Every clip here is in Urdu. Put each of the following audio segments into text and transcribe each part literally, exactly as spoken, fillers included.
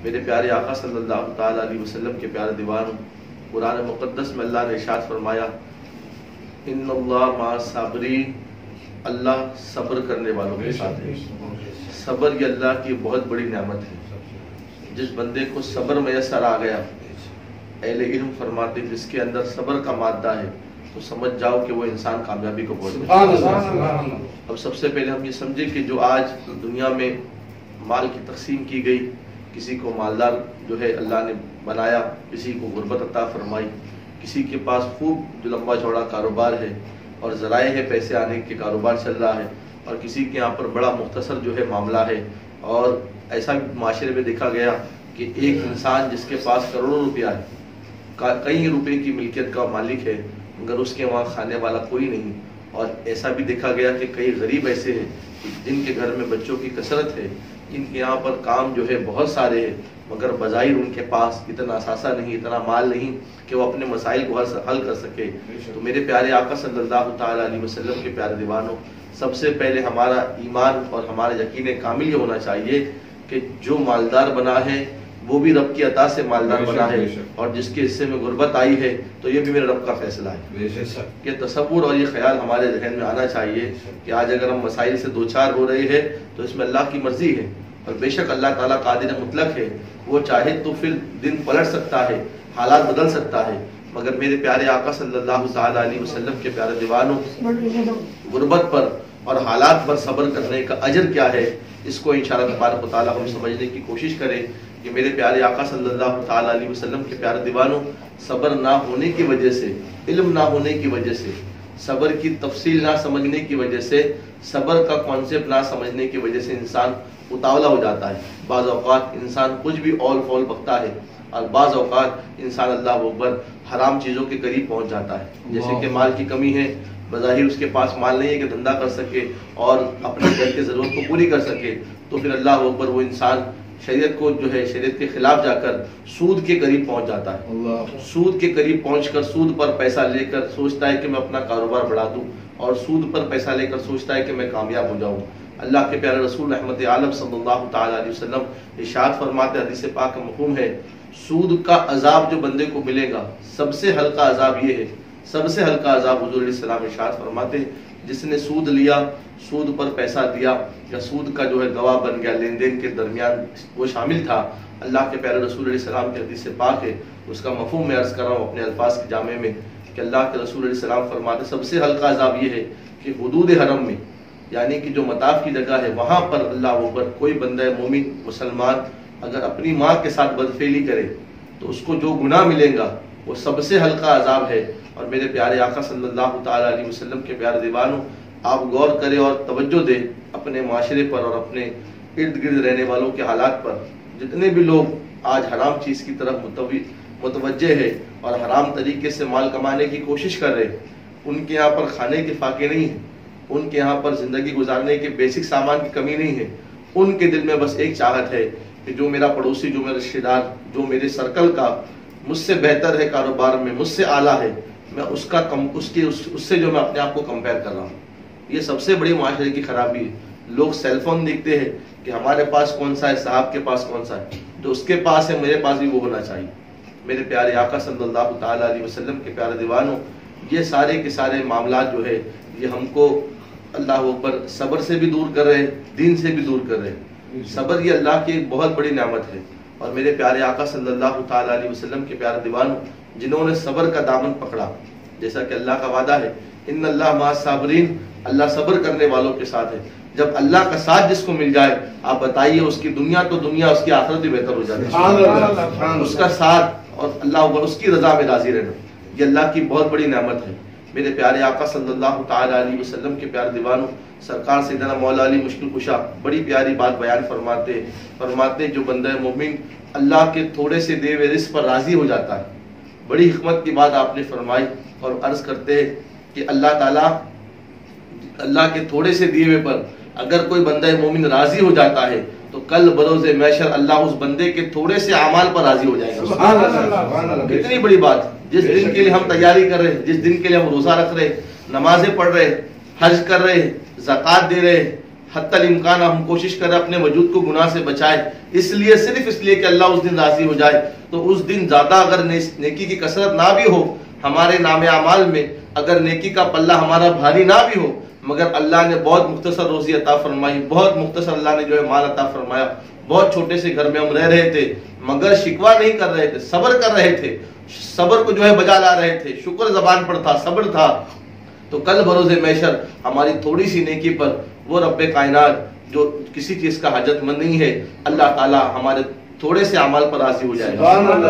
میرے پیارے آقا صلی اللہ تعالیٰ علیہ وسلم کے پیارے دیوانوں، قرآن مقدس میں اللہ نے ارشاد فرمایا ان اللہ مع الصابرین، اللہ صبر کرنے والوں کے ساتھ ہے۔ صبر یہ اللہ کی بہت بڑی نعمت ہے۔ جس بندے کو صبر میسر آ گیا، اہل علم فرماتے ہیں جس کے اندر صبر کا مادہ ہے تو سمجھ جاؤ کہ وہ انسان کامیابی کو پہنچ گیا۔ اب سب سے پہلے ہم یہ سمجھیں کہ جو آج دنیا میں مال کی تقسیم کی گئی، کسی کو مالدار جو ہے اللہ نے بنایا، کسی کو غربت عطا فرمائی، کسی کے پاس خوب جو لمبا چوڑا کاروبار ہے اور ذرائع ہے پیسے آنے کے کاروبار چل رہا ہے، اور کسی کے یہاں پر بڑا مختصر جو ہے معاملہ ہے۔ اور ایسا بھی معاشرے میں دیکھا گیا کہ ایک انسان جس کے پاس کروڑوں روپیہ ہے، کئی روپے کی ملکیت کا مالک ہے، مگر اس کے وہاں کھانے والا کوئی نہیں۔ اور ایسا بھی دیکھا گیا کہ کئی غریب ایسے ہیں جن کے گھر میں بچوں کی کثرت ہے، ان کے یہاں پر کام جو ہے بہت سارے ہیں، مگر بظاہر ان کے پاس اتنا اثاثہ نہیں، اتنا مال نہیں کہ وہ اپنے مسائل کو حل کر سکے۔ تو میرے پیارے آقا صلی اللہ تعالیٰ علیہ وسلم کے پیارے دیوانوں، سب سے پہلے ہمارا ایمان اور ہمارا یقین کامل یہ ہونا چاہیے کہ جو مالدار بنا ہے وہ بھی رب کی عطا سے مالدار بنا ہے، اور جس کے حصے میں غربت آئی ہے تو یہ بھی میرے رب کا فیصلہ ہے۔ یہ تصور اور یہ خیال ہمارے ذہن میں آنا چاہیے کہ آج اگر ہم مسائل سے دوچار ہو رہے ہیں تو اس میں اللہ کی مرضی ہے، اور بے شک اللہ تعالیٰ قادر مطلق ہے، وہ چاہے تو پھر دن پلٹ سکتا ہے، حالات بدل سکتا ہے۔ مگر میرے پیارے آقا صلی اللہ تعالیٰ علیہ وسلم کے پیارے دیوانوں، غربت پر اور حالات پر صبر کرنے کا اجر کیا ہے، اس کو انشاءاللہ تبارک و تعالیٰ ہم سمجھنے کی کوشش کریں کہ میرے پیارے آقا صلی اللہ تعالیٰ علیہ وسلم کے پیارے دیوانوں، صبر نہ ہونے کی وجہ سے، علم نہ ہونے کی وجہ سے، صبر کی تفصیل نہ سمجھنے کی وجہ سے، صبر کا کانسیپٹ نہ سمجھنے کی وجہ سے انسان اتاولا ہو جاتا ہے۔ بعض اوقات انسان کچھ بھی اول فول بکتا ہے، اور بعض اوقات انسان اللہ اکبر حرام چیزوں کے قریب پہنچ جاتا ہے۔ جیسے کہ مال کی کمی ہے، بظاہر اس کے پاس مال نہیں ہے کہ دھندا کر سکے اور اپنے گھر کی ضرورت کو پوری کر سکے، تو پھر اللہ اکبر وہ انسان شریعت کو جو ہے شریعت کے خلاف جا کر سود کے قریب پہنچ جاتا ہے۔ سود کے قریب پہنچ کر سود پر پیسہ لے کر سوچتا ہے کہ میں اپنا کاروبار بڑھا دوں، اور سود پر پیسہ لے کر سوچتا ہے کہ میں کامیاب ہو جاؤں۔ اللہ کے پیارے رسول رحمت عالم صلی اللہ تعالیٰ علیہ وسلم ارشاد فرماتے، حدیث پاک کا مفہوم ہے، سود کا عذاب جو بندے کو ملے گا سب سے ہلکا عذاب یہ ہے، سب سے ہلکا عذاب حضور علیہ السلام ارشاد فرماتے ہیں، جس نے سود لیا، سود پر پیسہ دیا، یا سود کا جو ہے گواہ بن گیا، لین دین کے درمیان وہ شامل تھا۔ اللہ کے پیارے رسول علیہ السلام کی حدیث پاک ہے، اس کا مفہوم میں عرض کر رہا ہوں اپنے الفاظ کے جامع میں، کہ اللہ کے رسول علیہ السلام فرماتے سب سے ہلکا عذاب یہ ہے کہ حدود حرم میں، یعنی کہ جو مطاف کی جگہ ہے، وہاں پر اللہ اوپر کوئی بندہ مومن مسلمان اگر اپنی ماں کے ساتھ بدفعلی کرے تو اس کو جو گناہ ملے گا وہ سب سے ہلکا عذاب ہے۔ اور میرے پیارے آقا صلی اللہ تعالیٰ علیہ وسلم کے پیارے دیوانوں، آپ غور کریں اور توجہ دیں اپنے معاشرے پر اور اپنے ارد گرد رہنے والوں کے حالات پر۔ جتنے بھی لوگ آج حرام چیز کی طرف متوجہ ہے اور حرام طریقے سے مال کمانے کی کوشش کر رہے، ان کے یہاں پر کھانے کے فاقے نہیں ہیں، ان کے یہاں پر زندگی گزارنے کے بیسک سامان کی کمی نہیں ہے، ان کے دل میں بس ایک چاہت ہے کہ جو میرا پڑوسی، جو میرا رشتہ دار، جو میرے سرکل کا مجھ سے بہتر ہے کاروبار میں، مجھ سے اعلیٰ ہے، میں اس کا کم اس کی اس, اس سے جو میں اپنے آپ کو کمپیئر کر رہا ہوں۔ یہ سب سے بڑی معاشرے کی خرابی ہے۔ لوگ سیل فون دیکھتے ہیں کہ ہمارے پاس کون سا ہے، صاحب کے پاس کون سا ہے، جو اس کے پاس ہے میرے پاس بھی وہ ہونا چاہیے۔ میرے پیارے آقا صلی اللہ تعالیٰ علیہ وسلم کے پیارے دیوانوں، یہ سارے کے سارے معاملات جو ہے یہ ہم کو اللہ اکبر صبر سے بھی دور کر رہے، دین سے بھی دور کر رہے۔ صبر یہ اللہ کی ایک بہت بڑی نعمت ہے، اور میرے پیارے آقا صلی اللہ تعالیٰ علیہ وسلم کے پیارے دیوانوں، جنہوں نے صبر کا دامن پکڑا، جیسا کہ اللہ کا وعدہ ہے، ان اللہ مع الصابرین، اللہ صبر کرنے والوں کے ساتھ ہے۔ جب اللہ کا ساتھ جس کو مل جائے، آپ بتائیے اس کی دنیا تو دنیا، اس کی آخرت بھی بہتر ہو جاتی ہے۔ اس کا ساتھ اور اللہ اکبر اس کی رضا میں راضی رہنا، یہ اللہ کی بہت بڑی نعمت ہے۔ میرے پیارے آقا صلی اللہ تعالیٰ علیہ وسلم کے پیارے دیوانوں، سرکار سیدنا مولا علی مشکل کشا بڑی پیاری بات بیان فرماتے فرماتے جو بندہ مومن اللہ کے تھوڑے سے دے ہوئے رزق پر راضی ہو جاتا ہے، بڑی حکمت کی بات آپ نے فرمائی، اور عرض کرتے ہیں کہ اللہ تعالیٰ اللہ کے تھوڑے سے دیے ہوئے پر اگر کوئی بندہ مومن راضی ہو جاتا ہے تو کل بروز محشر اللہ اس بندے کے تھوڑے سے اعمال پر راضی ہو جائے گا۔ کتنی بڑی بات، جس دن کے لیے ہم تیاری کر رہے، جس دن کے لیے ہم روزہ رکھ رہے، نمازیں پڑھ رہے، حج کر رہے، زکوٰۃ دے رہے، حتی الامکان ہم کوشش کریں اپنے وجود کو گناہ سے بچائے، اس لیے صرف اس لیے کہ اللہ اس دن راضی ہو جائے. تو اس دن زیادہ اگر نیکی کی کثرت نہ بھی ہو ہمارے نام اعمال میں، اگر نیکی کا پلہ ہمارا بھاری نہ بھی ہو، مگر اللہ نے بہت مختصر روزی عطا فرمائی، بہت مختصر اللہ نے جو ہے مال عطا فرمایا. بہت چھوٹے سے گھر میں ہم رہ رہے تھے مگر شکوہ نہیں کر رہے تھے، صبر کر رہے تھے، صبر کو جو ہے بجا لا رہے تھے، شکر زبان پر تھا، صبر تھا. تو کل بروز محشر ہماری تھوڑی سی نیکی پر وہ رب کائنات جو کسی چیز کا حاجت مند نہیں ہے، اللہ تعالی ہمارے تھوڑے سے اعمال پر راضی ہو جائے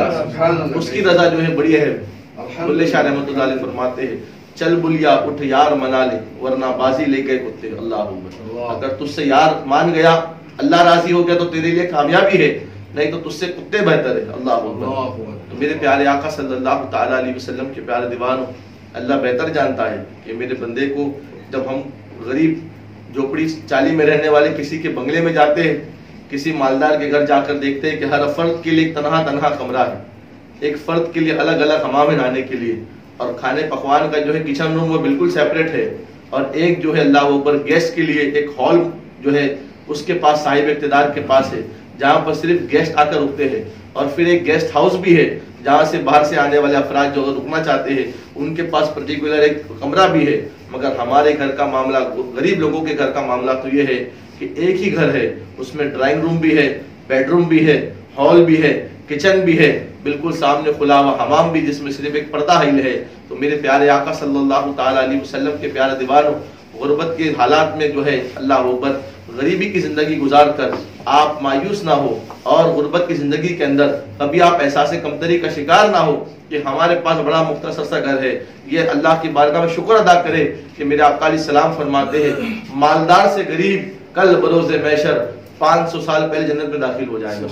گا. اس کی رضا جو ہے بڑی ہے. بلے شاہ رحمۃ اللہ علیہ فرماتے ہیں چل بلیا اٹھ یار منا لے ورنہ بازی لے گئے کتے. اللہ اکبر. اگر تجھ سے یار مان گیا، اللہ راضی ہو گیا تو تیرے لیے کامیابی ہے، نہیں تو تجھ سے کتے بہتر ہے. اللہ اکبر. میرے پیارے آقا صلی اللہ تعالی علیہ وسلم کے پیارے دیوانوں، اللہ بہتر جانتا ہے کہ میرے بندے کو جب ہم غریب جھوپڑی چالی میں رہنے والے کسی کے بنگلے میں جاتے ہیں، کسی مالدار کے گھر جا کر دیکھتے ہیں کہ ہر فرد کے لیے ایک تنہا تنہا کمرہ ہے، ایک فرد کے لیے الگ الگ حمام میں نہانے کے لیے، اور کھانے پکوان کا جو ہے کچن روم وہ بالکل سیپریٹ ہے، اور ایک جو ہے اللہ اوپر گیسٹ کے لیے ایک ہال جو ہے اس کے پاس صاحب اقتدار کے پاس ہے جہاں پر صرف گیسٹ آ کر رکتے ہیں، اور پھر ایک گیسٹ ہاؤس بھی ہے جہاں سے باہر سے آنے والے افراد جو رکنا چاہتے ہیں ان کے پاس پرٹیکولر ایک کمرہ بھی ہے. مگر ہمارے گھر کا معاملہ، غریب لوگوں کے گھر کا معاملہ تو یہ ہے کہ ایک ہی گھر ہے، اس میں ڈرائنگ روم بھی ہے، بیڈ روم بھی ہے، ہال بھی ہے، کچن بھی ہے، بالکل سامنے کھلا ہوا حمام بھی جس میں صرف ایک پردہ حائل ہے. تو میرے پیارے آقا صلی اللہ تعالی علیہ وسلم کے پیارے دیوانوں، غربت کے حالات میں جو ہے اللہ اکبر غریبی کی زندگی گزار کر آپ مایوس نہ ہو، اور غربت کی زندگی کے اندر کبھی آپ احساس کمتری کا شکار نہ ہو کہ ہمارے پاس بڑا مختصر سا گھر ہے. یہ اللہ کی بارگاہ میں شکر ادا کرے کہ میرے آقا علیہ السلام فرماتے ہیں مالدار سے غریب کل بروز محشر پانچ سو سال پہلے جنت میں داخل ہو جائے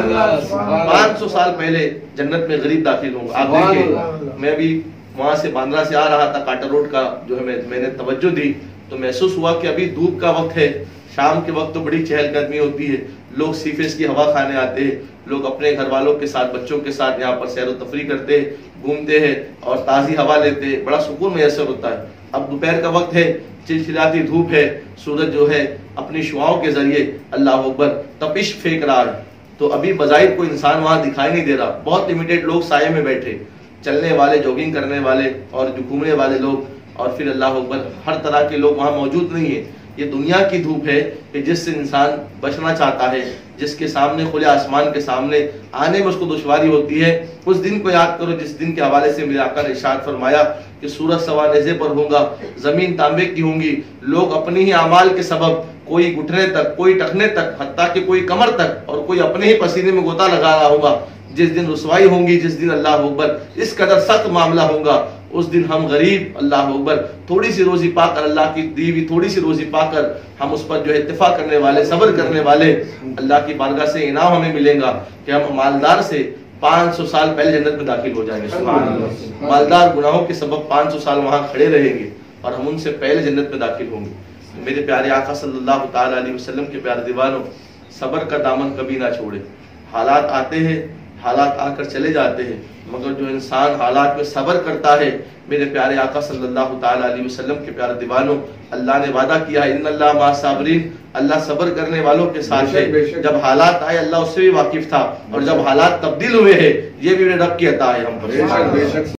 گا. پانچ سو سال پہلے جنت میں غریب داخل ہوں گا. آپ دیکھیں میں بھی وہاں سے باندرا سے آ رہا تھا، کاٹا روڈ کا جو ہے میں نے توجہ دی تو محسوس ہوا کہ ابھی دھوپ کا وقت ہے، شام کے وقت تو بڑی چہل قدمی ہوتی ہے، لوگ سیفیس کی ہوا کھانے آتے ہیں، لوگ اپنے گھر والوں کے ساتھ بچوں کے ساتھ یہاں پر سیر و تفریح کرتے ہیں، گھومتے ہیں اور تازی ہوا لیتے ہیں، بڑا سکون میسر ہوتا ہے. اب دوپہر کا وقت ہے، چلچلاتی دھوپ ہے، سورج جو ہے اپنی شعاؤں کے ذریعے اللہ اکبر تپش پھینک رہا ہے. تو ابھی بظاہر کوئی انسان وہاں دکھائی نہیں دے رہا، بہت لمیٹیڈ لوگ سائے میں بیٹھے، چلنے والے، جوگنگ کرنے والے اور جو گھومنے والے لوگ، اور پھر اللہ اکبر ہر طرح کے لوگ وہاں موجود نہیں ہیں. یہ دنیا کی دھوپ ہے کہ جس سے انسان بچنا چاہتا ہے، جس کے سامنے کھلے آسمان کے سامنے آنے میں اس کو دشواری ہوتی ہے. اس دن کو یاد کرو جس دن کے حوالے سے میرے آقا نے ارشاد فرمایا کہ سورج سوا نیزے پر ہوگا، زمین تانبے کی ہوں گی، لوگ اپنی ہی اعمال کے سبب کوئی گھٹنے تک، کوئی ٹخنے تک، حتیٰ کہ کوئی کمر تک، اور کوئی اپنے ہی پسینے میں غوطہ لگا رہا ہوگا. جس دن رسوائی ہوں گی، جس دن اللہ اکبر اس قدر سخت معاملہ ہوگا، اس دن ہم غریب اللہ اکبر تھوڑی سی روزی پا کر، اللہ کی دی ہوئی تھوڑی سی روزی پا کر ہم اس پر جو ہے اتفاق کرنے والے، صبر کرنے والے، اللہ کی بارگاہ سے انعام ہمیں ملے گا کہ ہم مالدار سے پانچ سو سال پہلے جنت میں داخل ہو جائیں گے. سبحان اللہ. مالدار گناہوں کے سبب پانچ سو سال وہاں کھڑے رہیں گے اور ہم ان سے پہلے جنت میں داخل ہوں گے. میرے پیارے آقا صلی اللہ تعالی علیہ وسلم کے پیارے دیوانوں، صبر کا دامن کبھی نہ چھوڑے. حالات آتے ہیں، حالات آ کر چلے جاتے ہیں، مگر جو انسان حالات میں صبر کرتا ہے، میرے پیارے آقا صلی اللہ تعالی علیہ وسلم کے پیارے دیوانوں، اللہ نے وعدہ کیا ہے ان اللہ مع الصابرین، اللہ صبر کرنے والوں کے ساتھ ہے. جب حالات آئے اللہ اس سے بھی واقف تھا، اور جب حالات تبدیل ہوئے ہیں یہ بھی رب کی عطا ہے ہم پر.